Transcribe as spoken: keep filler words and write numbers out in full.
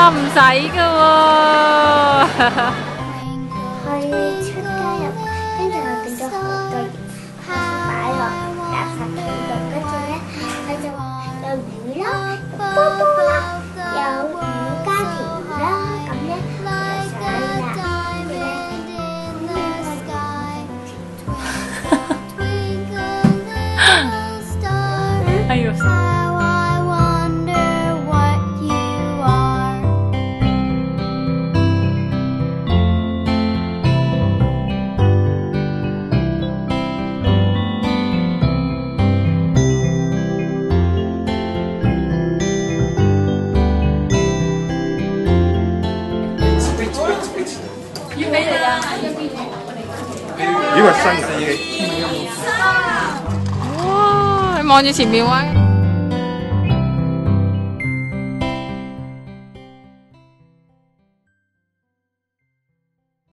唔使㗎喎。 去出街入，跟住我見到好多擺落垃圾桶度，跟住咧佢就話有魚啦，有波波啦，有魚加條啦，咁咧就想啦，跟住咧哎呦！ 呢個新嘅機。 哇！你望住前面位。